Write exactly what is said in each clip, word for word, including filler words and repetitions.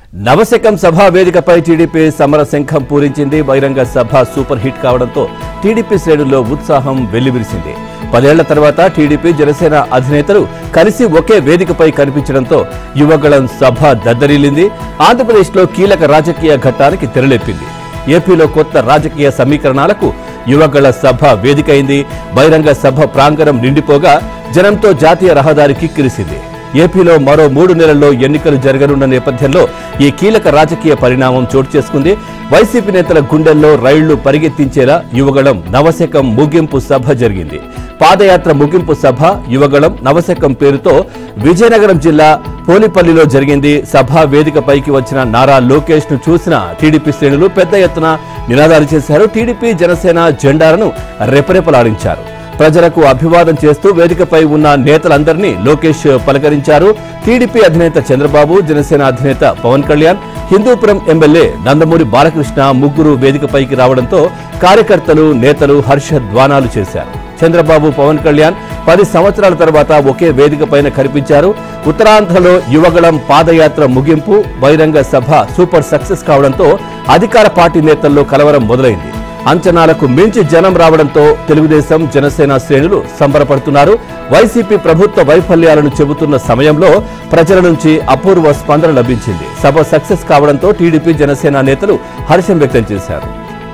నవశకం సభ వేదికపై టీడీపీ సమర శంఖం పూరించింది. బహిరంగ సభ సూపర్ హిట్ కావడంతో టీడీపీ శ్రేణుల్లో ఉత్సాహం వెల్లివిరిసింది. పదేళ్ల తర్వాత టీడీపీ జనసేన అధినేతలు కలిసి ఒకే వేదికపై కనిపించడంతో యువగళం సభ దద్దరిల్లింది. ఆంధ్రప్రదేశ్లో కీలక రాజకీయ ఘట్టానికి తెరలేపింది. ఏపీలో కొత్త రాజకీయ సమీకరణాలకు యువగళ సభ వేదికైంది. బహిరంగ సభ ప్రాంగణం నిండిపోగా జనంతో జాతీయ రహదారి కిక్కిరిసింది. ఏపీలో మరో మూడు నెలల్లో ఎన్నికలు జరగనున్న నేపథ్యంలో ఈ కీలక రాజకీయ పరిణామం చోటు చేసుకుంది. వైసీపీ నేతల గుండెల్లో రైళ్లు పరిగెత్తించేలా యువగళం నవశకం ముగింపు సభ జరిగింది. పాదయాత్ర ముగింపు సభ యువగళం నవశకం పేరుతో విజయనగరం జిల్లా పోలిపల్లిలో జరిగింది. సభా వేదికపైకి వచ్చిన నారా లోకేష్ ను చూసిన టీడీపీ శ్రేణులు పెద్ద ఎత్తున నినాదాలు చేశారు. టీడీపీ జనసేన జెండాలను రెపరెపలాడించారు. ప్రజలకు అభివాదం చేస్తూ వేదికపై ఉన్న నేతలందరినీ లోకేష్ పలకరించారు. టీడీపీ అధినేత చంద్రబాబు, జనసేన అధినేత పవన్ కళ్యాణ్, హిందూపురం ఎమ్మెల్యే నందమూరి బాలకృష్ణ ముగ్గురు వేదికపైకి రావడంతో కార్యకర్తలు, నేతలు హర్షధ్వానాలు చేశారు. చంద్రబాబు, పవన్ కళ్యాణ్ పది సంవత్సరాల తర్వాత ఒకే వేదికపైన కనిపించారు. ఉత్తరాంధ్రలో యువగళం పాదయాత్ర ముగింపు బహిరంగ సభ సూపర్ సక్సెస్ కావడంతో అధికార పార్టీ నేతల్లో కలవరం మొదలైంది. అంచనాలకు మించి జనం రావడంతో తెలుగుదేశం, జనసేన శ్రేణులు సంబరపడుతున్నారు. వైసీపీ ప్రభుత్వ వైఫల్యాలను చెబుతున్న సమయంలో ప్రజల నుంచి అపూర్వ స్పందన లభించింది. సభ సక్సెస్ కావడంతో టీడీపీ, జనసేన నేతలు హర్షం వ్యక్తం చేశారు.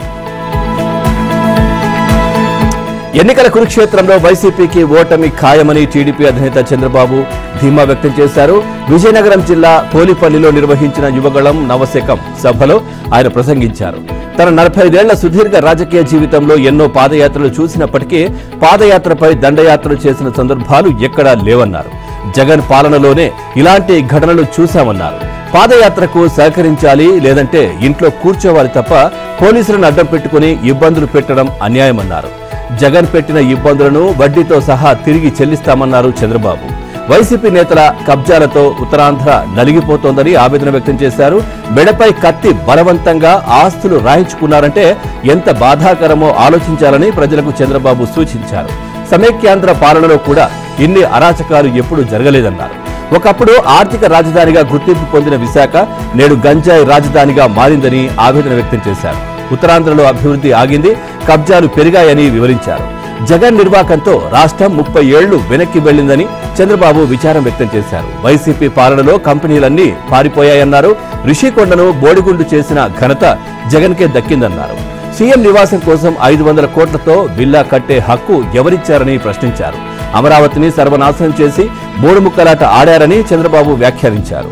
ఎన్నికల కురుక్షేత్రంలో వైసీపీకి ఓటమి ఖాయమని టీడీపీ అధినేత చంద్రబాబు ధీమా వ్యక్తం చేశారు. విజయనగరం జిల్లా పోలిపల్లిలో నిర్వహించిన యువగళం నవశకం సభలో ఆయన ప్రసంగించారు. తన నలభై ఐదేళ్ల సుదీర్ఘ రాజకీయ జీవితంలో ఎన్నో పాదయాత్రలు చూసినప్పటికీ పాదయాత్రపై దండయాత్రలు చేసిన సందర్భాలు ఎక్కడా లేవన్నారు. జగన్ పాలనలోనే ఇలాంటి ఘటనలు చూశామన్నారు. పాదయాత్రకు సహకరించాలి, లేదంటే ఇంట్లో కూర్చోవాలి తప్ప పోలీసులను అడ్డం పెట్టుకుని ఇబ్బందులు పెట్టడం అన్యాయమన్నారు. జగన్ పెట్టిన ఇబ్బందులను వడ్డీతో సహా తిరిగి చెల్లిస్తామన్నారు చంద్రబాబు. వైసీపీ నేతల కబ్జాలతో ఉత్తరాంధ్ర నలిగిపోతోందని ఆవేదన వ్యక్తం చేశారు. మెడపై కత్తి బలవంతంగా ఆస్తులు రాయించుకున్నారంటే ఎంత బాధాకరమో ఆలోచించాలని ప్రజలకు చంద్రబాబు సూచించారు. సమైక్యాంధ్ర పాలనలో కూడా ఇన్ని అరాచకాలు ఎప్పుడూ జరగలేదన్నారు. ఒకప్పుడు ఆర్థిక రాజధానిగా గుర్తింపు పొందిన విశాఖ నేడు గంజాయి రాజధానిగా మారిందని ఆవేదన వ్యక్తం చేశారు. ఉత్తరాంధ్రలో అభివృద్ధి ఆగింది, కబ్జాలు పెరిగాయని వివరించారు. జగన్ నిర్వాకంతో రాష్ట్రం ముప్పై ఏళ్లు వెనక్కి వెళ్లిందని చంద్రబాబు విచారం వ్యక్తం చేశారు. వైసీపీ పాలనలో కంపెనీలన్నీ పారిపోయాయన్నారు. రిషికొండను బోడిగుండు చేసిన ఘనత జగన్కే దక్కిందన్నారు. సీఎం నివాసం కోసం ఐదు వందల కోట్లతో విల్లా కట్టే హక్కు ఎవరిచ్చారని ప్రశ్నించారు. అమరావతిని సర్వనాశనం చేసి మూడు ముక్కలాట ఆడారని చంద్రబాబు వ్యాఖ్యానించారు.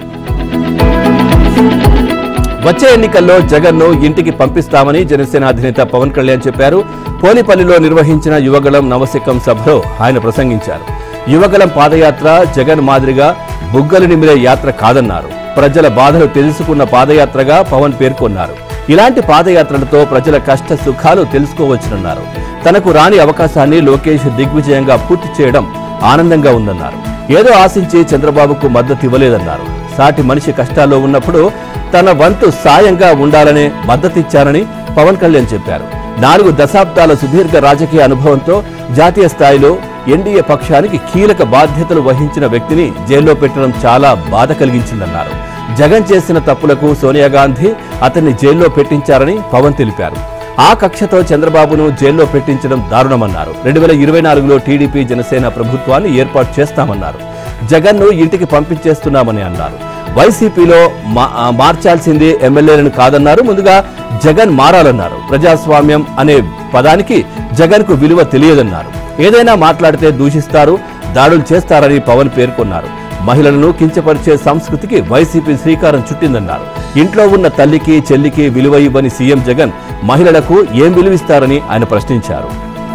వచ్చే ఎన్నికల్లో జగన్ ను ఇంటికి పంపిస్తామని జనసేన అధినేత పవన్ కళ్యాణ్ చెప్పారు. పోలిపల్లిలో నిర్వహించిన యువగళం నవశకం సభలో ఆయన ప్రసంగించారు. యువగళం పాదయాత్ర జగన్ మాదిరిగా బుగ్గలు నిమిరే యాత్ర కాదన్నారు. ప్రజల బాధలు తెలుసుకున్న పాదయాత్రగా పవన్ పేర్కొన్నారు. ఇలాంటి పాదయాత్రలతో ప్రజల కష్ట సుఖాలు తెలుసుకోవచ్చునన్నారు. తనకు రాని అవకాశాన్ని లోకేష్ దిగ్విజయంగా పూర్తి చేయడం ఆనందంగా ఉందన్నారు. ఏదో ఆశించి చంద్రబాబుకు మద్దతు ఇవ్వలేదన్నారు. సాటి మనిషి కష్టాల్లో ఉన్నప్పుడు తన వంతు సాయంగా ఉండాలనే మద్దతిచ్చారని పవన్ కళ్యాణ్ చెప్పారు. నాలుగు దశాబ్దాల సుదీర్ఘ రాజకీయ అనుభవంతో జాతీయ స్థాయిలో ఎన్డీఏ పక్షానికి కీలక బాధ్యతలు వహించిన వ్యక్తిని జైల్లో పెట్టడం చాలా బాధ కలిగించిందన్నారు. జగన్ చేసిన తప్పులకు సోనియా గాంధీ అతన్ని జైల్లో పెట్టించారని పవన్ తెలిపారు. ఆ కక్షతో చంద్రబాబును జైల్లో పెట్టించడం దారుణమన్నారు. రెండు వేల ఇరవై నాలుగులో టీడీపీ, జనసేన ప్రభుత్వాన్ని ఏర్పాటు చేస్తామన్నారు. జగన్ ను ఇంటికి పంపించేస్తున్నామని అన్నారు. వైసీపీలో మార్చాల్సింది ఎమ్మెల్యేలను కాదన్నారు. ముందుగా జగన్ మారాలన్నారు. ప్రజాస్వామ్యం అనే పదానికి జగన్ కు విలువ తెలియదన్నారు. ఏదైనా మాట్లాడితే దూషిస్తారు, దాడులు చేస్తారని పవన్ పేర్కొన్నారు. మహిళలను కించపరిచే సంస్కృతికి వైసీపీ శ్రీకారం చుట్టిందన్నారు. ఇంట్లో ఉన్న తల్లికి, చెల్లికి విలువ ఇవ్వని సీఎం జగన్ మహిళలకు ఏం విలువిస్తారని ఆయన ప్రశ్నించారు.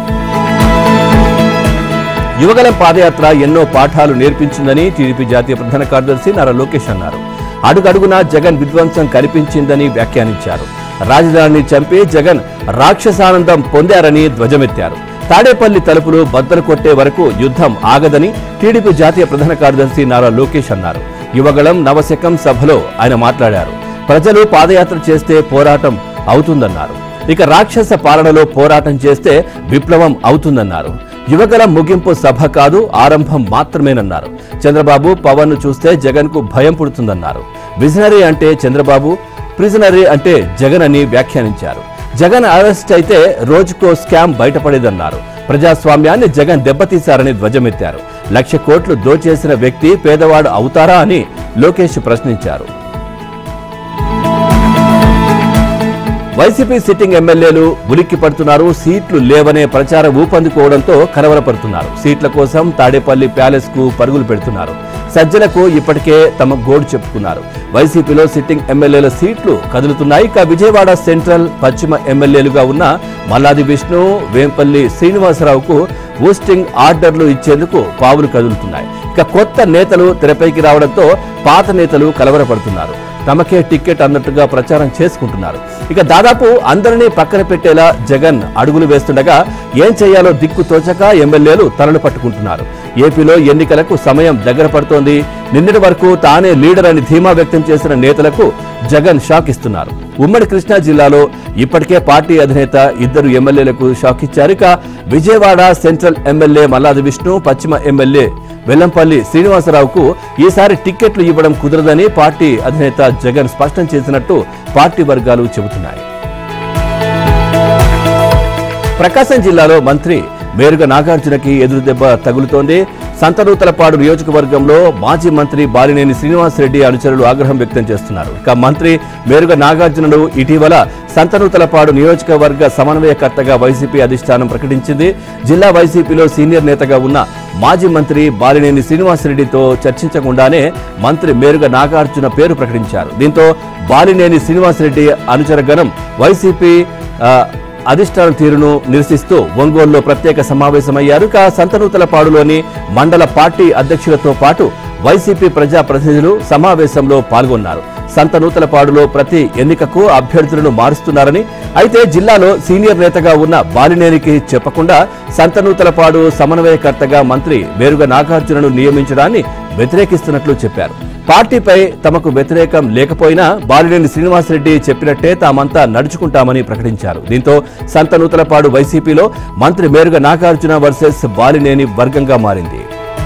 యువగళం పాదయాత్ర ఎన్నో పాఠాలు నేర్పించిందని టీడీపీ జాతీయ ప్రధాన కార్యదర్శి నారా లోకేష్ అన్నారు. అడుగడుగునా జగన్ విధ్వంసం కనిపించిందని వ్యాఖ్యానించారు. రాజధానిని చంపి జగన్ రాక్షసానందం పొందారని ధ్వజమెత్తారు. తాడేపల్లి తలుపులు బద్దలు కొట్టే వరకు యుద్ధం ఆగదని టీడీపీ జాతీయ ప్రధాన కార్యదర్శి నారా లోకేష్ అన్నారు. యువగళం నవశకం సభలో ఆయన మాట్లాడారు. ప్రజలు పాదయాత్ర చేస్తే పోరాటం అవుతుందన్నారు. ఇక రాక్షస పాలనలో పోరాటం చేస్తే విప్లవం అవుతుందన్నారు. యువగల ముగింపు సభ కాదు, ఆరంభం మాత్రమేనన్నారు. చంద్రబాబు పవన్ ను చూస్తే జగన్ కు భయం పుడుతుందన్నారు. విజనరీ అంటే చంద్రబాబు, ప్రిజనరీ అంటే జగన్ అని వ్యాఖ్యానించారు. జగన్ అరెస్ట్ అయితే రోజుకో స్కామ్ బయటపడేదన్నారు. ప్రజాస్వామ్యాన్ని జగన్ దెబ్బతీశారని ధ్వజమెత్తారు. లక్ష కోట్లు దోచేసిన వ్యక్తి పేదవాడు అవుతారా అని లోకేష్ ప్రశ్నించారు. వైసీపీ సిట్టింగ్ ఎమ్మెల్యేలు ఉలిక్కి పడుతున్నారు. సీట్లు లేవనే ప్రచారం ఊపందుకోవడంతో కలవరపడుతున్నారు. సీట్ల కోసం తాడేపల్లి ప్యాలెస్ కు పరుగులు పెడుతున్నారు. సజ్జలకు ఇప్పటికే తమ గోడు చెప్పుకున్నారు. వైసీపీలో సిట్టింగ్ ఎమ్మెల్యేల సీట్లు కదులుతున్నాయి. ఇక విజయవాడ సెంట్రల్, పశ్చిమ ఎమ్మెల్యేలుగా ఉన్న మల్లాది విష్ణు, వేంపల్లి శ్రీనివాసరావుకు ఊస్టింగ్ ఆర్డర్లు ఇచ్చేందుకు పావులు కదులుతున్నాయి. ఇక కొత్త నేతలు తెరపైకి రావడంతో పాత నేతలు కలవరపడుతున్నారు. తమకే టికెట్ అన్నట్టుగా ప్రచారం చేసుకుంటున్నారు. ఇక దాదాపు అందరినీ పక్కన పెట్టేలా జగన్ అడుగులు వేస్తుండగా ఏం చేయాలో దిక్కు తోచక ఎమ్మెల్యేలు తలలు పట్టుకుంటున్నారు. ఏపీలో ఎన్నికలకు సమయం దగ్గర పడుతోంది. నిన్నటి వరకు తానే లీడర్ అని ధీమా వ్యక్తం చేసిన నేతలకు జగన్ షాక్ ఇస్తున్నారు. ఉమ్మడి కృష్ణా జిల్లాలో ఇప్పటికే పార్టీ అధినేత ఇద్దరు ఎమ్మెల్యేలకు షాక్ ఇచ్చారు. ఇక విజయవాడ సెంట్రల్ ఎమ్మెల్యే మల్లాది విష్ణు, పశ్చిమ ఎమ్మెల్యే వెల్లంపల్లి శ్రీనివాసరావుకు ఈసారి టిక్కెట్లు ఇవ్వడం కుదరదని పార్టీ అధినేత జగన్ స్పష్టం చేసినట్టు పార్టీ వర్గాలు చెబుతున్నాయి. ప్రకాశం జిల్లాలో మంత్రి మేరుగ నాగార్జునకి ఎదురుదెబ్బ తగులుతోంది. సంతనూతలపాడు నియోజకవర్గంలో మాజీ మంత్రి బాలినేని శ్రీనివాసరెడ్డి అనుచరులు ఆగ్రహం వ్యక్తం చేస్తున్నారు. ఇక మంత్రి మేరుగ నాగార్జునను ఇటీవల సంతనూతలపాడు నియోజకవర్గ సమన్వయకర్తగా వైసీపీ అధిష్టానం ప్రకటించింది. జిల్లా వైసీపీలో సీనియర్ నేతగా ఉన్న మాజీ మంత్రి బాలినేని శ్రీనివాసరెడ్డితో చర్చించకుండానే మంత్రి మేరుగ నాగార్జున పేరు ప్రకటించారు. దీంతో బాలినేని శ్రీనివాసరెడ్డి అనుచరగణం వైసీపీ అధిష్టానం తీరును నిరసిస్తూ ఒంగోలులో ప్రత్యేక సమావేశమయ్యారు. ఇక సంతనూతలపాడులోని మండల పార్టీ అధ్యక్షులతో పాటు వైసీపీ ప్రజాప్రతినిధులు సమావేశంలో పాల్గొన్నారు. సంతనూతలపాడులో ప్రతి ఎన్నికకు అభ్యర్థులను మారుస్తున్నారని, అయితే జిల్లాలో సీనియర్ నేతగా ఉన్న బాలినేనికి చెప్పకుండా సంతనూతలపాడు సమన్వయకర్తగా మంత్రి మేరుగ నాగార్జునను నియమించడాన్ని వ్యతిరేకిస్తున్నట్లు చెప్పారు. పార్టీపై తమకు వ్యతిరేకం లేకపోయినా బాలినేని శ్రీనివాసరెడ్డి చెప్పినట్టే తామంతా నడుచుకుంటామని ప్రకటించారు. దీంతో సంతనూతలపాడు వైసీపీలో మంత్రి మేరుగ నాగార్జున వర్సెస్ బాలినేని వర్గంగా మారింది.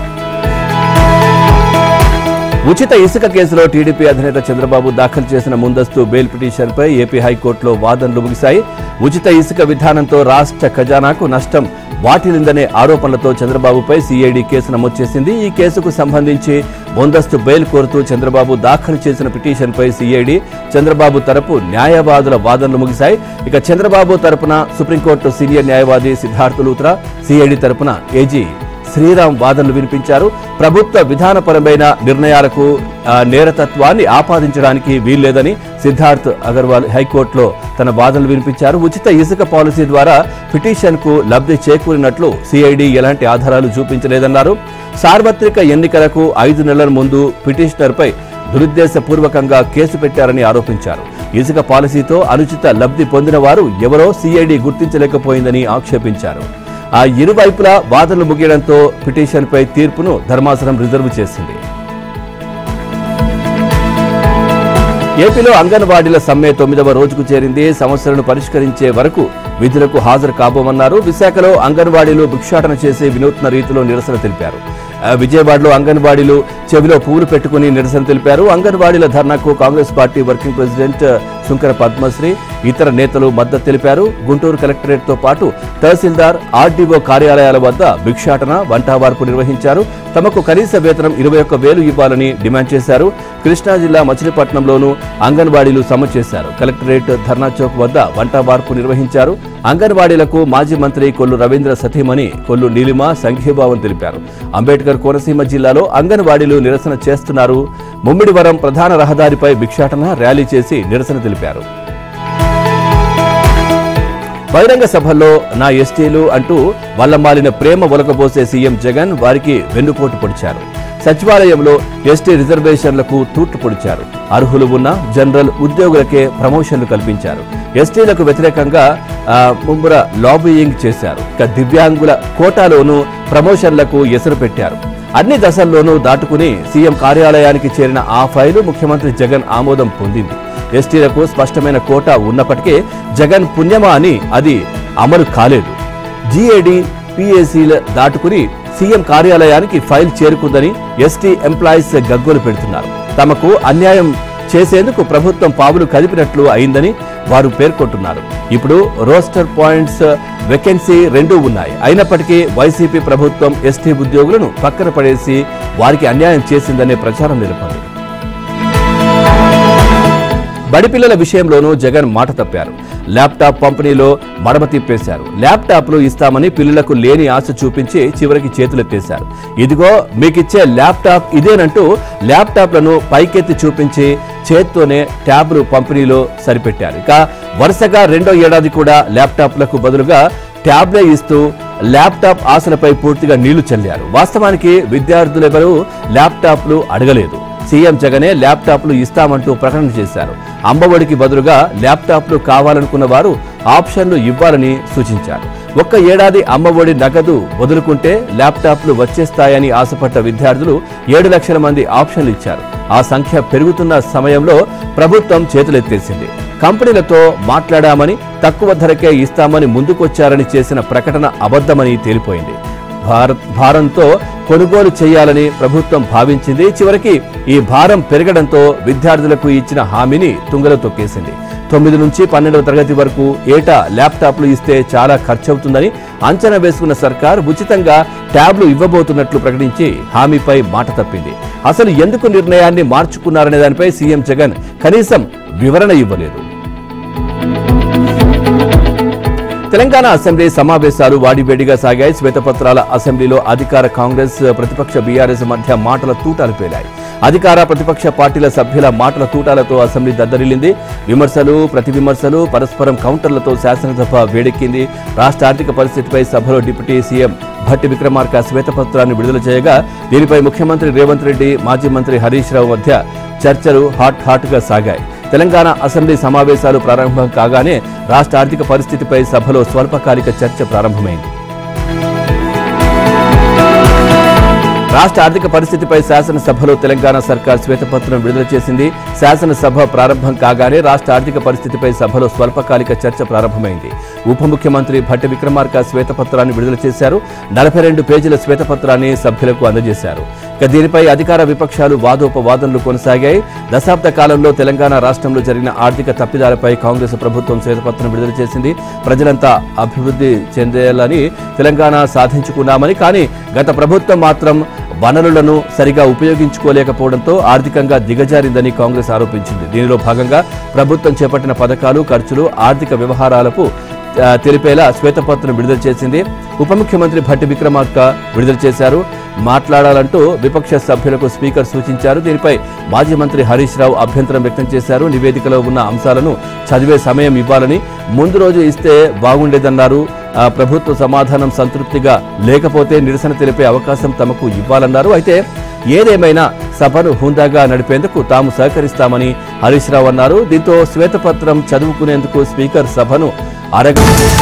ఉచిత ఇసుక కేసులో టీడీపీ అధినేత చంద్రబాబు దాఖలు చేసిన ముందస్తు బెయిల్ పిటిషన్పై ఏపీ హైకోర్టులో వాదనలు ముగిశాయి. ఉచిత ఇసుక విధానంతో రాష్ట్ర ఖజానాకు నష్టం వాటిల్లిందనే ఆరోపణలతో చంద్రబాబుపై సీఐడీ కేసు నమోదు చేసింది. ఈ కేసుకు సంబంధించి ముందస్తు బెయిల్ కోరుతూ చంద్రబాబు దాఖలు చేసిన పిటిషన్పై సీఐడీ, చంద్రబాబు తరపు న్యాయవాదుల వాదనలు ముగిశాయి. ఇక చంద్రబాబు తరపున సుప్రీంకోర్టు సీనియర్ న్యాయవాది సిద్ధార్థ్ లూత్రా, సీఐడీ తరపున ఏజీ శ్రీరామ్ వాదనలు వినిపించారు. ప్రభుత్వ విధానపరమైన నిర్ణయాలకు నేరతత్వాన్ని ఆపాదించడానికి వీల్లేదని సిద్ధార్థ్ అగర్వాల్ హైకోర్టులో తన వాదనలు వినిపించారు. ఉచిత ఇసుక పాలసీ ద్వారా పిటిషన్ కు లబ్ధి చేకూరినట్లు సీఐడీ ఎలాంటి ఆధారాలు చూపించలేదన్నారు. సార్వత్రిక ఎన్నికలకు ఐదు నెలల ముందు పిటిషనర్పై దురుద్దేశపూర్వకంగా కేసు పెట్టారని ఆరోపించారు. ఇసుక పాలసీతో అనుచిత లబ్ధి పొందిన వారు ఎవరో సీఐడీ గుర్తించలేకపోయిందని ఆక్షేపించారు. ఆ ఇరువైపులా వాదనలు ముగియడంతో పిటిషన్పై తీర్పును ధర్మాసనం రిజర్వ్ చేసింది. ఏపీలో అంగన్వాడీల సమ్మె తొమ్మిదవ రోజుకు చేరింది. సమస్యలను పరిష్కరించే వరకు విధులకు హాజరు కాబోమన్నారు. విశాఖలో అంగన్వాడీలు భిక్షాటన చేసి వినూత్న రీతిలో నిరసన తెలిపారు. విజయవాడలో అంగన్వాడీలు చెవిలో పువ్వులు పెట్టుకుని నిరసన తెలిపారు. అంగన్వాడీల ధర్నాకు Congress party working president Sunkara Padmasri, ఇతర నేతలు మద్దతు తెలిపారు. గుంటూరు కలెక్టరేట్ తో పాటు తహసీల్దార్, ఆర్డీఓ కార్యాలయాల వద్ద భిక్షాటన, వంటవార్పు నిర్వహించారు. తమకు కనీస వేతనం ఇరవై ఒక్క వేలు ఇవ్వాలని డిమాండ్ చేశారు. కృష్ణా జిల్లా మచిలీపట్నంలోనూ అంగన్వాడీలు సమ్మె చేశారు. కలెక్టరేట్, ధర్నా చౌక్ వద్ద వంటవార్పు నిర్వహించారు. అంగన్వాడీలకు మాజీ మంత్రి కొల్లు రవీంద్ర సతీమణి కొల్లు నీలిమ సంఘీభావం తెలిపారు. అంబేద్కర్ కోనసీమ జిల్లాలో అంగన్వాడీలు నిరసన చేస్తున్నారు. ముమ్మిడివరం ప్రధాన రహదారిపై భిక్షాటన, ర్యాలీ చేసి నిరసన తెలిపారు. బహిరంగ సభల్లో నా ఎస్టీలు అంటూ వల్లమాలిన ప్రేమ ఒలకబోసే సీఎం జగన్ వారికి వెన్నుపోటు పొడిచారు. సచివాలయంలో ఎస్టీ రిజర్వేషన్లకు తూట్లు పొడిచారు. అర్హులు ఉన్న జనరల్ ఉద్యోగులకే ప్రమోషన్లు కల్పించారు. ఎస్టీలకు వ్యతిరేకంగా ముమ్మర లాబియింగ్ చేశారు. ఇక దివ్యాంగుల కోటాలోనూ ప్రమోషన్లకు ఎసరు పెట్టారు. అన్ని దశల్లోనూ దాటుకుని సీఎం కార్యాలయానికి చేరిన ఆ ఫైలు ముఖ్యమంత్రి జగన్ ఆమోదం పొందింది. ఎస్టీలకు స్పష్టమైన కోటా ఉన్నప్పటికీ జగన్ పుణ్యమా అని అది అమలు కాలేదు. జీఏడీ పీఏసీల దాటుకుని సీఎం కార్యాలయానికి ఫైల్ చేరుకుందని ఎస్టీ ఎంప్లాయీస్ గగ్గోలు పెడుతున్నారు. తమకు అన్యాయం చేసేందుకు ప్రభుత్వం పావులు కదిపినట్లు అయిందని వారు పేర్కొంటున్నారు. ఇప్పుడు రోస్టర్ పాయింట్స్ వేకెన్సీ రెండూ ఉన్నాయి. అయినప్పటికీ వైసీపీ ప్రభుత్వం ఎస్టీ ఉద్యోగులను పక్కన పడేసి వారికి అన్యాయం చేసిందనే ప్రచారం నెలకొంది. బడిపిల్లల విషయంలోనూ జగన్ మాట తప్పారు. ల్యాప్టాప్ పంపిణీలో మడమ తిప్పేశారు. ల్యాప్టాప్లు ఇస్తామని పిల్లలకు లేని ఆశ చూపించి చివరికి చేతులెత్తేశారు. ఇదిగో మీకిచ్చే ల్యాప్టాప్ ఇదేనంటూ ల్యాప్టాప్లను పైకెత్తి చూపించి చేత్తోనే ట్యాబ్లు పంపిణీలో సరిపెట్టారు. ఇక వరుసగా రెండో ఏడాది కూడా ల్యాప్టాప్లకు బదులుగా ట్యాబ్లే ఇస్తూ ల్యాప్టాప్ ఆశలపై పూర్తిగా నీళ్లు చల్లారు. వాస్తవానికి విద్యార్థులెవరూ ల్యాప్టాప్లు అడగలేదు. సీఎం జగనే ల్యాప్టాప్లు ఇస్తామంటూ ప్రకటన చేశారు. అమ్మఒడికి బదులుగా ల్యాప్టాప్లు కావాలనుకున్న వారు ఆప్షన్లు ఇవ్వాలని సూచించారు. ఒక్క ఏడాది అమ్మఒడి నగదు వదులుకుంటే ల్యాప్టాప్లు వచ్చేస్తాయని ఆశపడ్డ విద్యార్థులు ఏడు లక్షల మంది ఆప్షన్లు ఇచ్చారు. ఆ సంఖ్య పెరుగుతున్న సమయంలో ప్రభుత్వం చేతులెత్తేసింది. కంపెనీలతో మాట్లాడామని తక్కువ ధరకే ఇస్తామని ముందుకొచ్చారని చేసిన ప్రకటన అబద్ధమని తేలిపోయింది. భారత్ భారంతో కొనుగోలు చేయాలని ప్రభుత్వం భావించింది. చివరికి ఈ భారం పెరగడంతో విద్యార్థులకు ఇచ్చిన హామీని తుంగలో తొక్కేసింది. తొమ్మిది నుంచి పన్నెండవ తరగతి వరకు ఏటా ల్యాప్టాప్లు ఇస్తే చాలా ఖర్చవుతుందని అంచనా వేసుకున్న సర్కార్ ఉచితంగా ట్యాబ్లు ఇవ్వబోతున్నట్లు ప్రకటించి హామీపై మాట తప్పింది. అసలు ఎందుకు నిర్ణయాన్ని మార్చుకున్నారనే దానిపై సీఎం జగన్ కనీసం వివరణ ఇవ్వలేదు. తెలంగాణ అసెంబ్లీ సమావేశాలు వాడివేడిగా సాగాయి. శ్వేతపత్రాల అసెంబ్లీలో అధికార కాంగ్రెస్, ప్రతిపక్ష బీఆర్ఎస్ మధ్య మాటల తూటాలు పేలాయి. అధికార ప్రతిపక్ష పార్టీల సభ్యుల మాటల తూటాలతో అసెంబ్లీ దద్దరిల్లింది. విమర్శలు, ప్రతి విమర్శలు, పరస్పరం కౌంటర్లతో శాసనసభ వేడెక్కింది. రాష్ట్ర ఆర్థిక పరిస్థితిపై సభలో డిప్యూటీ సీఎం భట్టి విక్రమార్క శ్వేతపత్రాన్ని విడుదల చేయగా దీనిపై ముఖ్యమంత్రి రేవంత్ రెడ్డి, మాజీ మంత్రి హరీష్ రావు మధ్య చర్చలు హాట్ హాట్ గా సాగాయి. తెలంగాణ అసెంబ్లీ సమావేశాలు ప్రారంభం కాగానే రాష్ట్ర ఆర్థిక పరిస్థితిపై సభలో స్వల్పకాలిక చర్చ ప్రారంభమైంది. రాష్ట్ర ఆర్థిక పరిస్థితిపై శాసనసభలో తెలంగాణ సర్కార్ శ్వేతపత్రం విడుదల చేసింది. శాసనసభ ప్రారంభం కాగానే రాష్ట్ర ఆర్థిక పరిస్థితిపై సభలో స్వల్పకాలిక చర్చ ప్రారంభమైంది. ఉప ముఖ్యమంత్రి భట్టి విక్రమార్క శ్వేతపత్రాన్ని విడుదల చేశారు. నలభై రెండు పేజీల శ్వేతపత్రాన్ని సభ్యులకు అందజేశారు. ఇక దీనిపై అధికార విపక్షాలు వాదోపవాదనలు కొనసాగాయి. దశాబ్ద కాలంలో తెలంగాణ రాష్ట్రంలో జరిగిన ఆర్థిక తప్పిదాలపై కాంగ్రెస్ ప్రభుత్వం శ్వేతపత్రం విడుదల చేసింది. ప్రజలంతా అభివృద్ధి చెందేయాలని తెలంగాణ సాధించుకున్నామని, కానీ గత ప్రభుత్వం మాత్రం వనరులను సరిగా ఉపయోగించుకోలేకపోవడంతో ఆర్థికంగా దిగజారిందని కాంగ్రెస్ ఆరోపించింది. దీనిలో భాగంగా ప్రభుత్వం చేపట్టిన పథకాలు, ఖర్చులు, ఆర్థిక వ్యవహారాలకు తెలిపేలా శ్వేతపత్రం విడుదల చేసింది. ఉప ముఖ్యమంత్రి భట్టి విక్రమార్క విడుదల చేశారు. మాట్లాడాలంటూ విపక్ష సభ్యులకు స్పీకర్ సూచించారు. దీనిపై మాజీ మంత్రి హరీష్ రావు అభ్యంతరం వ్యక్తం చేశారు. నివేదికలో ఉన్న అంశాలను చదివే సమయం ఇవ్వాలని, ముందు రోజు ఇస్తే బాగుండేదన్నారు. ప్రభుత్వ సమాధానం సంతృప్తిగా లేకపోతే నిరసన తెలిపే అవకాశం తమకు ఇవ్వాలన్నారు. అయితే ఏదేమైనా సభను హుందాగా నడిపేందుకు తాము సహకరిస్తామని హరీష్ రావు అన్నారు. దీంతో శ్వేతపత్రం చదువుకునేందుకు స్పీకర్ సభను అరగ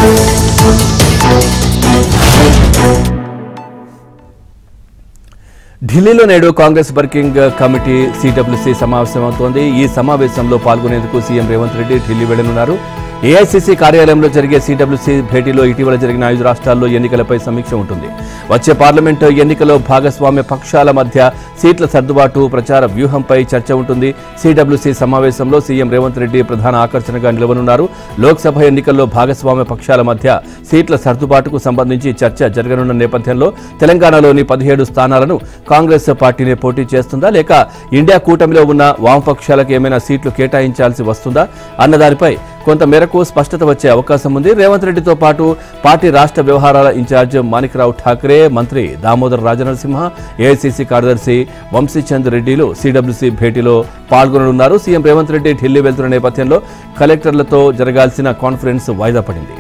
ఢిల్లీలో నేడు కాంగ్రెస్ వర్కింగ్ కమిటీ సీడబ్ల్యూసీ సమావేశమవుతోంది. ఈ సమావేశంలో పాల్గొనేందుకు సీఎం రేవంత్ రెడ్డి ఢిల్లీ వెళ్లనున్నారు. ఏఐసీసీ కార్యాలయంలో జరిగే సీడబ్ల్యూసీ భేటీలో ఇటీవల జరిగిన ఐదు రాష్ట్రాల్లో ఎన్నికలపై సమీక్ష ఉంటుంది. వచ్చే పార్లమెంటు ఎన్నికల్లో భాగస్వామ్య పక్షాల మధ్య సీట్ల సర్దుబాటు, ప్రచార వ్యూహంపై చర్చ ఉంటుంది. సీడబ్ల్యూసీ సమావేశంలో సీఎం రేవంత్ రెడ్డి ప్రధాన ఆకర్షణగా నిలవనున్నారు. లోక్సభ ఎన్నికల్లో భాగస్వామ్య పక్షాల మధ్య సీట్ల సర్దుబాటుకు సంబంధించి చర్చ జరగనున్న నేపథ్యంలో తెలంగాణలోని పదిహేడు స్థానాలను కాంగ్రెస్ పార్టీనే పోటీ చేస్తుందా, లేక ఇండియా కూటమిలో ఉన్న వామపక్షాలకు ఏమైనా సీట్లు కేటాయించాల్సి వస్తుందా అన్న దానిపై కొంత మేరకు స్పష్టత వచ్చే అవకాశం ఉంది. రేవంత్ రెడ్డితో పాటు పార్టీ రాష్ట్ర వ్యవహారాల ఇన్ఛార్జ్ మాణిక్రావు ఠాక్రే, మంత్రి దామోదర్ రాజనరసింహ, ఏఐసీసీ కార్యదర్శి వంశీచంద్ రెడ్డిలు సీడబ్ల్యూసీ భేటీలో పాల్గొననున్నారు. సీఎం రేవంత్ రెడ్డి ఢిల్లీ వెళ్తున్న నేపథ్యంలో కలెక్టర్లతో జరగాల్సిన కాన్ఫరెన్స్ వాయిదా పడింది.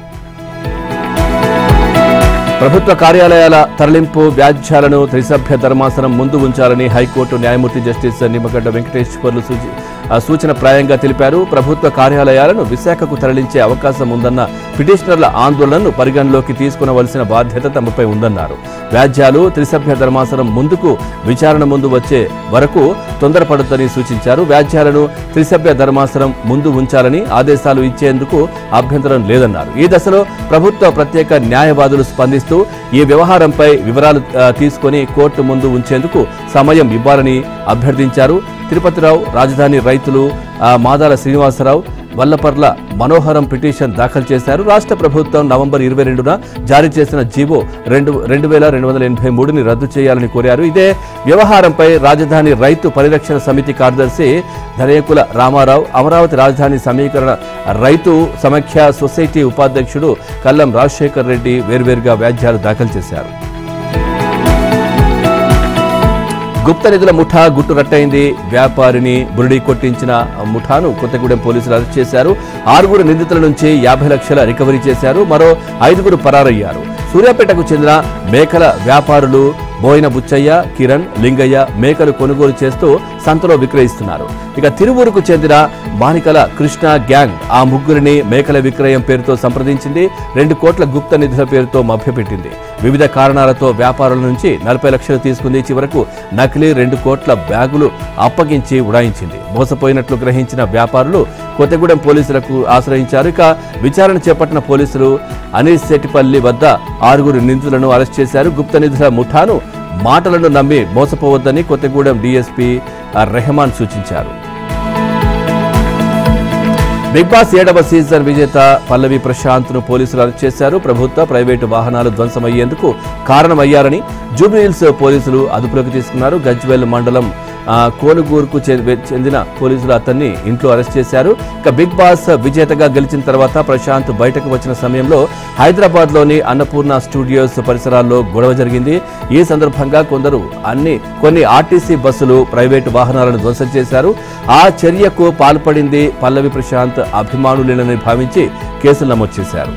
ప్రభుత్వ కార్యాలయాల తరలింపు వ్యాజ్యాలను త్రిసభ్య ధర్మాసనం ముందు ఉంచాలని హైకోర్టు న్యాయమూర్తి జస్టిస్ నిమ్మగడ్డ వెంకటేశ్వర్లు సూచన ప్రాయంగా తెలిపారు. ప్రభుత్వ కార్యాలయాలను విశాఖకు తరలించే అవకాశం ఉందన్న పిటిషనర్ల ఆందోళనను పరిగణలోకి తీసుకునవలసిన బాధ్యత తమపై ఉందన్నారు. వ్యాజ్యాలు త్రిసభ్య ధర్మాసనం ముందుకు విచారణ ముందు వచ్చే వరకు తొందరపడొద్దని సూచించారు. వ్యాజ్యాలను త్రిసభ్య ధర్మాసనం ముందు ఉంచాలని ఆదేశాలు ఇచ్చేందుకు అభ్యంతరం లేదన్నారు. ఈ దశలో ప్రభుత్వ ప్రత్యేక న్యాయవాదులు స్పందిస్తూ ప్రశ్నిస్తూ ఈ వ్యవహారంపై వివరాలు తీసుకుని కోర్టు ముందు ఉంచేందుకు సమయం ఇవ్వాలని అభ్యర్థించారు. తిరుపతిరావు, రాజధాని రైతులు మాదాల శ్రీనివాసరావు, వల్లపర్ల మనోహరం పిటిషన్ దాఖలు చేశారు. రాష్ట్ర ప్రభుత్వం నవంబర్ ఇరవై రెండున జారీ చేసిన జీవో రెండు రెండు వేల రెండు వందల ఎనభై మూడుని రద్దు చేయాలని కోరారు. ఇదే వ్యవహారంపై రాజధాని రైతు పరిరక్షణ సమితి కార్యదర్శి ధనేకుల రామారావు, అమరావతి రాజధాని సమీకరణ రైతు సమైక్య సొసైటీ ఉపాధ్యక్షుడు కల్లం రాజశేఖర్ రెడ్డి వేర్వేరుగా వ్యాజ్యాలు దాఖలు చేశారు. గుప్త నిధుల ముఠా గుట్టు రట్టయింది. వ్యాపారిని బురిడి కొట్టించిన ముఠాను కొత్తగూడెం పోలీసులు అరెస్ట్ చేశారు. ఆరుగురు నిందితుల నుంచి యాభై లక్షల రికవరీ చేశారు. మరో ఐదుగురు పరారయ్యారు. సూర్యాపేటకు చెందిన మేకల వ్యాపారులు బోయిన బుచ్చయ్య, కిరణ్, లింగయ్య మేకలు కొనుగోలు చేస్తూ సంతలో విక్రయిస్తున్నారు. ఇక తిరువూరుకు చెందిన మానికల కృష్ణ గ్యాంగ్ ఆ ముగ్గురిని మేకల విక్రయం పేరుతో సంప్రదించింది. రెండు కోట్ల గుప్త నిధుల పేరుతో మభ్యపెట్టింది. వివిధ కారణాలతో వ్యాపారుల నుంచి నలభై లక్షలు తీసుకుంది. చివరకు నకిలీ రెండు కోట్ల బ్యాగులు అప్పగించి ఉడాయించింది. మోసపోయినట్లు గ్రహించిన వ్యాపారులు కొత్తగూడెం పోలీసులకు ఆశ్రయించారు. ఇక విచారణ చేపట్టిన పోలీసులు అనీశెట్టిపల్లి వద్ద ఆరుగురు నిందితులను అరెస్ట్ చేశారు. గుప్త నిధుల ముఠాను మాటలను నమ్మి మోసపోవద్దని కొత్తగూడెం డీఎస్పీ రెహమాన్ సూచించారు. బిగ్ బాస్ ఏడవ సీజన్ విజేత పల్లవి ప్రశాంత్ ను పోలీసులు అరెస్ట్ చేశారు. ప్రభుత్వ ప్రైవేటు వాహనాలు ధ్వంసమయ్యేందుకు కారణమయ్యారని జూబ్లీహిల్స్ పోలీసులు అదుపులోకి తీసుకున్నారు. గజ్వేల్ మండలం కోనుగూరుకు చెందిన పోలీసులు అతన్ని ఇంట్లో అరెస్ట్ చేశారు. ఇక బిగ్ బాస్ విజేతగా గెలిచిన తర్వాత ప్రశాంత్ బయటకు వచ్చిన సమయంలో హైదరాబాద్ లోని అన్నపూర్ణ స్టూడియోస్ పరిసరాల్లో గొడవ జరిగింది. ఈ సందర్భంగా కొందరు అన్ని కొన్ని ఆర్టీసీ బస్సులు, ప్రైవేటు వాహనాలను ధ్వంసం చేశారు. ఆ చర్యకు పాల్పడింది పల్లవి ప్రశాంత్ అభిమానులేనని భావించి కేసులు నమోదు చేశారు.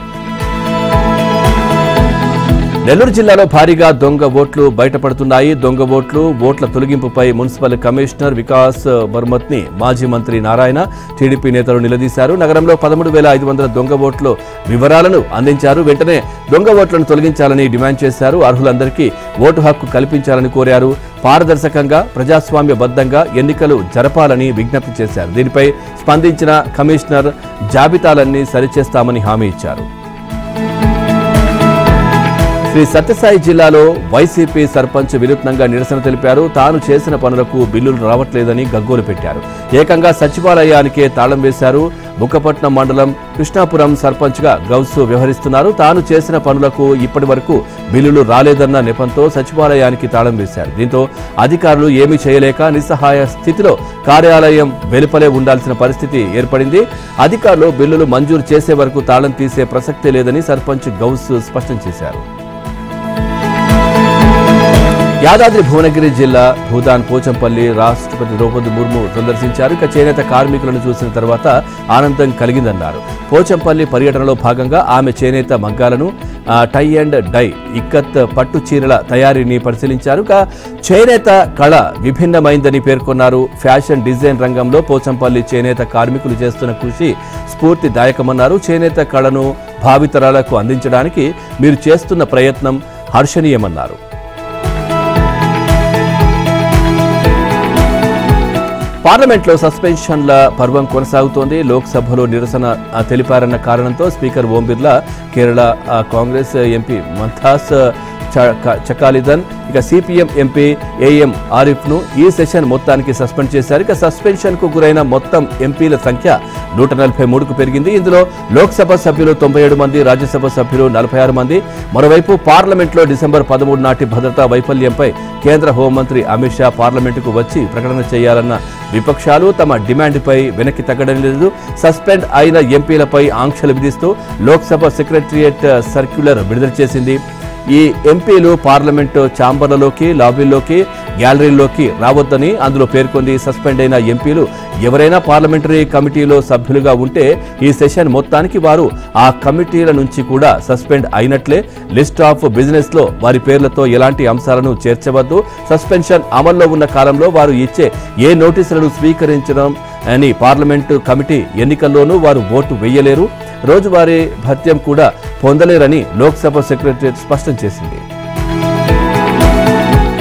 నెల్లూరు జిల్లాలో భారీగా దొంగ ఓట్లు బయటపడుతున్నాయి. దొంగ ఓట్లు ఓట్ల తొలగింపుపై మున్సిపల్ కమిషనర్ వికాస్ బర్మత్ ని మాజీ మంత్రి నారాయణ, టీడీపీ నేతలు నిలదీశారు. నగరంలో పదమూడు వేల ఐదు వందల దొంగ ఓట్లు వివరాలను అందించారు. వెంటనే దొంగ ఓట్లను తొలగించాలని డిమాండ్ చేశారు. అర్హులందరికీ ఓటు హక్కు కల్పించాలని కోరారు. పారదర్శకంగా, ప్రజాస్వామ్యబద్ధంగా ఎన్నికలు జరపాలని విజ్ఞప్తి చేశారు. దీనిపై స్పందించిన కమిషనర్ జాబితాలన్నీ సరిచేస్తామని హామీ ఇచ్చారు. శ్రీ సత్యసాయి జిల్లాలో వైసీపీ సర్పంచ్ వినూత్నంగా నిరసన తెలిపారు. తాను చేసిన పనులకు బిల్లులు రావట్లేదని గగ్గోలు పెట్టారు. ఏకంగా సచివాలయానికే తాళం వేశారు. బుక్కపట్నం మండలం కృష్ణాపురం సర్పంచ్ గా గౌస్ వ్యవహరిస్తున్నారు. తాను చేసిన పనులకు ఇప్పటి వరకు బిల్లులు రాలేదన్న నెపంతో సచివాలయానికి తాళం వేశారు. దీంతో అధికారులు ఏమీ చేయలేక నిస్సహాయ స్థితిలో కార్యాలయం వెలుపలే ఉండాల్సిన పరిస్థితి ఏర్పడింది. అధికారులు బిల్లులు మంజూరు చేసే వరకు తాళం తీసే ప్రసక్తే లేదని సర్పంచ్ గౌస్ స్పష్టం చేశారు. యాదాద్రి భువనగిరి జిల్లా భూదాన్ పోచంపల్లి రాష్ట్రపతి ద్రౌపది ముర్ము సందర్శించారు. ఇక చేనేత కార్మికులను చూసిన తర్వాత ఆనందం కలిగిందన్నారు. పోచంపల్లి పర్యటనలో భాగంగా ఆమె చేనేత మగ్గాలను, టై అండ్ డై, ఇక్కత్ పట్టు చీరల తయారీని పరిశీలించారు. ఇక చేనేత కళ విభిన్నమైందని పేర్కొన్నారు. ఫ్యాషన్ డిజైన్ రంగంలో పోచంపల్లి చేనేత కార్మికులు చేస్తున్న కృషి స్ఫూర్తిదాయకమన్నారు. చేనేత కళను భావితరాలకు అందించడానికి మీరు చేస్తున్న ప్రయత్నం హర్షణీయమన్నారు. పార్లమెంట్లో సస్పెన్షన్ల పర్వం కొనసాగుతోంది. లోక్సభలో నిరసన తెలిపారన్న కారణంతో స్పీకర్ ఓం బిర్లా, కేరళ కాంగ్రెస్ ఎంపీ మంథాస్ చకాలిదన్, ఇక సిపిఎం ఎంపీ ఏఎం ఆరిఫ్ ను ఈ సెషన్ మొత్తానికి సస్పెండ్ చేశారు. ఇక సస్పెన్షన్ కు గురైన మొత్తం ఎంపీల సంఖ్య నూట నలభై మూడుకు పెరిగింది. ఇందులో లోక్సభ సభ్యులు తొంభై ఏడు మంది, రాజ్యసభ సభ్యులు నలభై ఆరు మంది. మరోవైపు పార్లమెంట్లో డిసెంబర్ పదమూడు నాటి భద్రతా వైఫల్యంపై కేంద్ర హోంమంత్రి అమిత్ షా పార్లమెంటుకు వచ్చి ప్రకటన చేయాలన్న విపక్షాలు తమ డిమాండ్పై వెనక్కి తగ్గడం లేదు. సస్పెండ్ అయిన ఎంపీలపై ఆంక్షలు విధిస్తూ లోక్సభ సెక్రటరియట్ సర్క్యులర్ విడుదల చేసింది. ఈ ఎంపీలు పార్లమెంటు ఛాంబర్లలోకి, లాబీల్లోకి, గ్యాలరీల్లోకి రావద్దని అందులో పేర్కొంది. సస్పెండ్ అయిన ఎంపీలు ఎవరైనా పార్లమెంటరీ కమిటీలో సభ్యులుగా ఉంటే ఈ సెషన్ మొత్తానికి వారు ఆ కమిటీల నుంచి కూడా సస్పెండ్ అయినట్లే. లిస్ట్ ఆఫ్ బిజినెస్ లో వారి పేర్లతో ఎలాంటి అంశాలను చేర్చవద్దు. సస్పెన్షన్ అమల్లో ఉన్న కాలంలో వారు ఇచ్చే ఏ నోటీసులను స్వీకరించడం అని పార్లమెంటు కమిటీ ఎన్నికల్లోనూ వారు ఓటు వేయలేరు. రోజువారీ భత్యం కూడా పొందలేరని లోక్సభ సెక్రటరియట్ స్పష్టం చేసింది.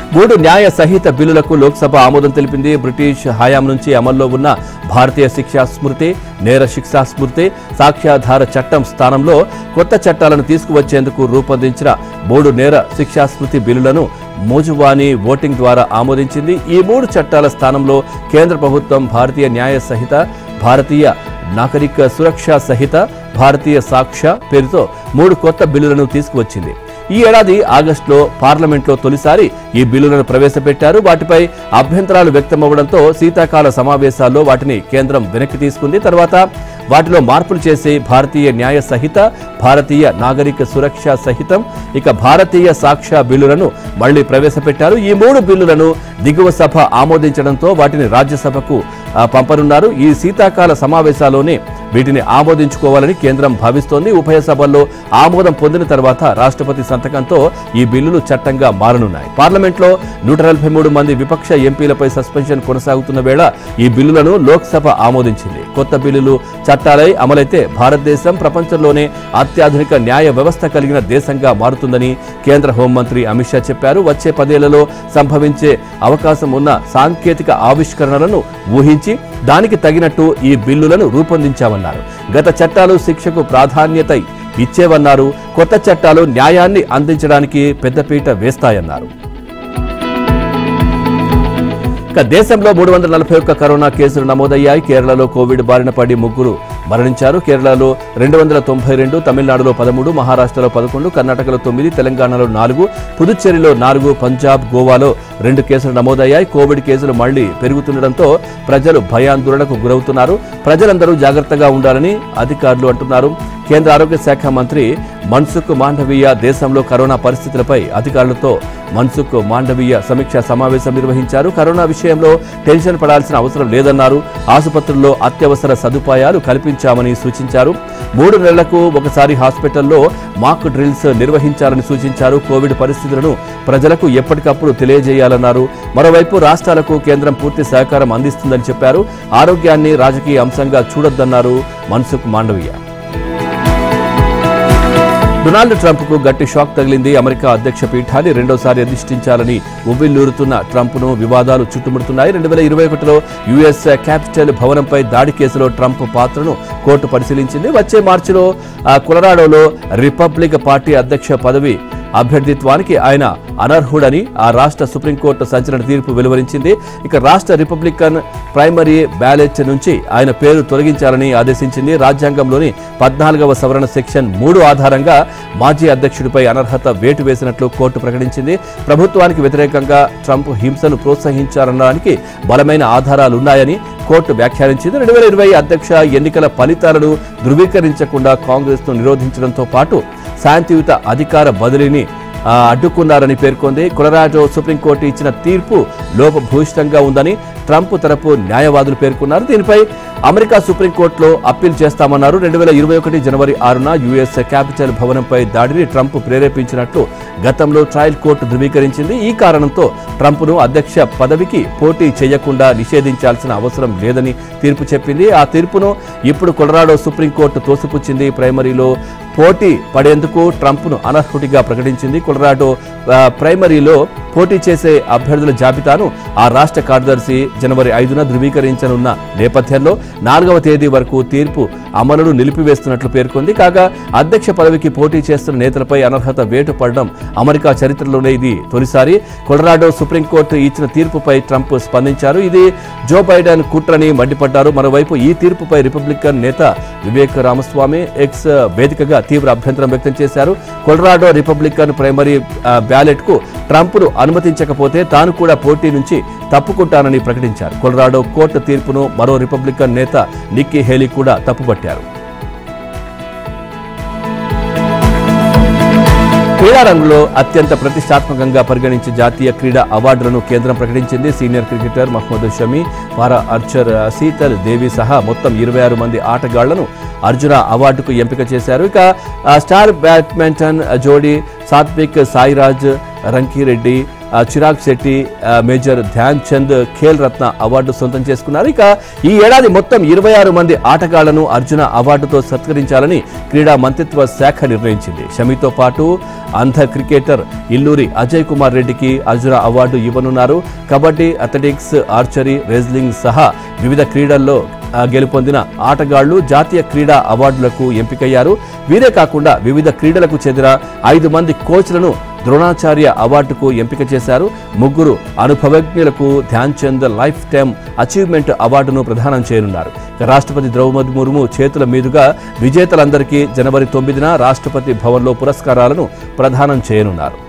మూడు న్యాయ సహిత బిల్లులకు లోక్సభ ఆమోదం తెలిపింది. బ్రిటిష్ హయాం నుంచి అమల్లో ఉన్న భారతీయ శిక్షా స్మృతి, నేర శిక్షా స్మృతి, సాక్ష్యాధార చట్టం స్థానంలో కొత్త చట్టాలను తీసుకువచ్చేందుకు రూపొందించిన మూడు నేర శిక్షా స్మృతి బిల్లులను మోజువానీ ఓటింగ్ ద్వారా ఆమోదించింది. ఈ మూడు చట్టాల స్థానంలో కేంద్ర ప్రభుత్వం భారతీయ న్యాయ సహిత, భారతీయ నాగరిక సురక్ష సహిత, భారతీయ సాక్ష్య పేరుతో మూడు కొత్త బిల్లులను తీసుకువచ్చింది. ఈ ఏడాది ఆగస్టులో పార్లమెంట్లో తొలిసారి ఈ బిల్లులను ప్రవేశపెట్టారు. వాటిపై అభ్యంతరాలు వ్యక్తమవడంతో శీతాకాల సమావేశాల్లో వాటిని కేంద్రం వెనక్కి తీసుకుంది. తర్వాత వాటిలో మార్పులు చేసి భారతీయ న్యాయ సహిత, భారతీయ నాగరిక సురక్ష సహితం, ఇక భారతీయ సాక్ష్య బిల్లులను మళ్లీ ప్రవేశపెట్టారు. ఈ మూడు బిల్లులను దిగువ సభ ఆమోదించడంతో వాటిని రాజ్యసభకు పంపనున్నారు. ఈ శీతాకాల సమావేశాల్లోనే వీటిని ఆమోదించుకోవాలని కేంద్రం భావిస్తోంది. ఉభయ సభల్లో ఆమోదం పొందిన తర్వాత రాష్ట్రపతి సంతకంతో ఈ బిల్లులు చట్టంగా మారనున్నాయి. పార్లమెంట్లో నూట నలభై మూడు మంది విపక్ష ఎంపీలపై సస్పెన్షన్ కొనసాగుతున్న వేళ ఈ బిల్లులను లోక్సభ ఆమోదించింది. కొత్త బిల్లులు చట్టాలై అమలైతే భారతదేశం ప్రపంచంలోనే అత్యాధునిక న్యాయ వ్యవస్థ కలిగిన దేశంగా మారుతుందని కేంద్ర హోంమంత్రి అమిత్ షా చెప్పారు. వచ్చే పదేళ్లలో సంభవించే అవకాశం ఉన్న సాంకేతిక ఆవిష్కరణలను ఊహించి దానికి తగినట్టు ఈ బిల్లులను రూపొందించామన్నారు. గత చట్టాలు శిక్షకు ప్రాధాన్యత ఇచ్చేవన్నారు. కొత్త చట్టాలు న్యాయాన్ని అందించడానికి పెద్దపీట వేస్తాయన్నారు. ఇక దేశంలో మూడు వందల నలభై ఒక్క కరోనా కేసులు నమోదయ్యాయి. కేరళలో కోవిడ్ బారిన పడి ముగ్గురు మరణించారు. కేరళలో రెండు వందల తొంభై రెండు, తమిళనాడులో పదమూడు, మహారాష్ట్రలో పదకొండు, కర్ణాటకలో తొమ్మిది, తెలంగాణలో నాలుగు, పుదుచ్చేరిలో నాలుగు, పంజాబ్, గోవాలో రెండు కేసులు నమోదయ్యాయి. కోవిడ్ కేసులు మళ్లీ పెరుగుతుండటంతో ప్రజలు భయాందోళనకు గురవుతున్నారు. ప్రజలందరూ జాగ్రత్తగా ఉండాలని అధికారులు అంటున్నారు. కేంద్ర ఆరోగ్య శాఖ మంత్రి మన్సుఖ్ మాండవీయ దేశంలో కరోనా పరిస్థితులపై అధికారులతో మన్సుఖ్ మాండవీయ సమీక్షా సమావేశం నిర్వహించారు. కరోనా విషయంలో టెన్షన్ పడాల్సిన అవసరం లేదన్నారు. ఆసుపత్రుల్లో అత్యవసర సదుపాయాలు కల్పించామని సూచించారు. మూడు నెలలకు ఒకసారి హాస్పిటల్లో మాక్ డ్రిల్స్ నిర్వహించాలని సూచించారు. కోవిడ్ పరిస్థితులను ప్రజలకు ఎప్పటికప్పుడు తెలియజేయాలన్నారు. మరోవైపు రాష్ట్రాలకు కేంద్రం పూర్తి సహకారం అందిస్తుందని చెప్పారు. ఆరోగ్యాన్ని రాజకీయ అంశంగా చూడొద్దన్నారు మన్సుఖ్ మాండవీయ. డొనాల్డ్ ట్రంప్ కు గట్టి షాక్ తగిలింది. అమెరికా అధ్యక్ష పీఠాన్ని రెండోసారి అధిష్ఠించాలని ఉవ్విళ్లూరుతున్న ట్రంప్ ను వివాదాలు చుట్టుముడుతున్నాయి. రెండు వేల ఇరవై ఒకటిలో యుఎస్ క్యాపిటల్ భవనంపై దాడి కేసులో ట్రంప్ పాత్రను కోర్టు పరిశీలించింది. వచ్చే మార్చిలో కొలరాడోలో రిపబ్లిక్ పార్టీ అధ్యక్ష పదవి అభ్యర్థిత్వానికి ఆయన అనర్హుడని ఆ రాష్ట్ర సుప్రీంకోర్టు సంచలన తీర్పు వెలువరించింది. ఇక రాష్ట్ర రిపబ్లికన్ ప్రైమరీ బ్యాలెట్ నుంచి ఆయన పేరు తొలగించాలని ఆదేశించింది. రాజ్యాంగంలోని పద్నాలుగవ సవరణ సెక్షన్ మూడు ఆధారంగా మాజీ అధ్యక్షుడిపై అనర్హత వేటు వేసినట్లు కోర్టు ప్రకటించింది. ప్రభుత్వానికి వ్యతిరేకంగా ట్రంప్ హింసను ప్రోత్సహించారనడానికి బలమైన ఆధారాలున్నాయని కోర్టు వ్యాఖ్యానించింది. రెండు వేల ఇరవై అధ్యక్ష ఎన్నికల ఫలితాలను ధృవీకరించకుండా కాంగ్రెస్ ను నిరోధించడంతో పాటు శాంతియుత అధికార బదిలీని అడ్డుకున్నారని పేర్కొంది. కొలరాడో సుప్రీంకోర్టు ఇచ్చిన తీర్పు లోపభూయిష్టంగా ఉందని ట్రంప్ తరపు న్యాయవాదులు పేర్కొన్నారు. దీనిపై అమెరికా సుప్రీంకోర్టులో అప్పీల్ చేస్తామన్నారు. రెండు వేల ఇరవై ఒకటి జనవరి ఆరున యుఎస్ క్యాపిటల్ భవనంపై దాడిని ట్రంప్ ప్రేరేపించినట్లు గతంలో ట్రయల్ కోర్టు ధృవీకరించింది. ఈ కారణంతో ట్రంప్ను అధ్యక్ష పదవికి పోటీ చేయకుండా నిషేధించాల్సిన అవసరం లేదని తీర్పు చెప్పింది. ఆ తీర్పును ఇప్పుడు కొలరాడో సుప్రీంకోర్టు తోసిపుచ్చింది. ప్రైమరీలో పోటీ పడేందుకు ట్రంప్ను అనర్హుడిగా ప్రకటించింది. కొలరాడో ప్రైమరీలో పోటీ చేసే అభ్యర్థుల జాబితాను ఆ రాష్ట్ర కార్యదర్శి జనవరి ఐదున ధృవీకరించనున్న నేపథ్యంలో నాలుగవ తేదీ వరకు తీర్పు అమలును నిలిపివేస్తున్నట్లు పేర్కొంది. కాగా అధ్యక్ష పదవికి పోటీ చేస్తున్న నేతలపై అనర్హత వేటు పడడం అమెరికా చరిత్రలోనే ఇది తొలిసారి. కొలరాడో సుప్రీంకోర్టు ఇచ్చిన తీర్పుపై ట్రంప్ స్పందించారు. ఇది జో బైడెన్ కుట్రని మండిపడ్డారు. మరోవైపు ఈ తీర్పుపై రిపబ్లికన్ నేత వివేక్ రామస్వామి ఎక్స్ వేదికగా తీవ్ర అభ్యంతరం వ్యక్తం చేశారు. కొలరాడో రిపబ్లికన్ ప్రైమరీ బ్యాలెట్ కు ట్రంప్ ను అనుమతించకపోతే తాను కూడా పోటీ నుంచి తప్పుకుంటానని ప్రకటించారు. కొలరాడో కోర్టు తీర్పును మరో రిపబ్లికన్ నేత నిక్కీ హేలీ కూడా తప్పుపట్టారు. క్రీడా రంగంలో అత్యంత ప్రతిష్టాత్మకంగా పరిగణించే జాతీయ క్రీడా అవార్డులను కేంద్రం ప్రకటించింది. Senior cricketer Mohammed Shami, para archer Sheetal Devi సహా మొత్తం ఇరవై ఆరు మంది ఆటగాళ్లను అర్జున అవార్డుకు ఎంపిక చేశారు. ఇక స్టార్ బ్యాడ్మింటన్ జోడీ సాత్విక్ సాయిరాజ్ రంకిరెడ్డి చిరాగ్ శెట్టి మేజర్ ధ్యాన్ చంద్ ఖేల్ రత్న అవార్డు సొంతం చేసుకున్నారు. ఇక ఈ ఏడాది మొత్తం ఇరవై ఆరు మంది ఆటగాళ్లను అర్జున అవార్డుతో సత్కరించాలని క్రీడా మంత్రిత్వ శాఖ నిర్ణయించింది. షమితో పాటు అంధ క్రికెటర్ ఇల్లూరి అజయ్ కుమార్ రెడ్డికి అర్జున అవార్డు ఇవ్వనున్నారు. కబడ్డీ, అథ్లెటిక్స్, ఆర్చరీ, రెజ్లింగ్ సహా వివిధ క్రీడల్లో గెలుపొందిన ఆటగాళ్లు జాతీయ క్రీడా అవార్డులకు ఎంపికయ్యారు. వీరే కాకుండా వివిధ క్రీడలకు చెందిన ఐదు మంది కోచ్లను ద్రోణాచార్య అవార్డుకు ఎంపిక చేశారు. ముగ్గురు అనుభవజ్ఞులకు Dhyan Chand lifetime achievement అవార్డును ప్రదానం చేయనున్నారు. రాష్ట్రపతి ద్రౌపది ముర్ము చేతుల మీదుగా విజేతలందరికీ జనవరి తొమ్మిదిన రాష్ట్రపతి భవన్లో పురస్కారాలను ప్రదానం చేయనున్నారు.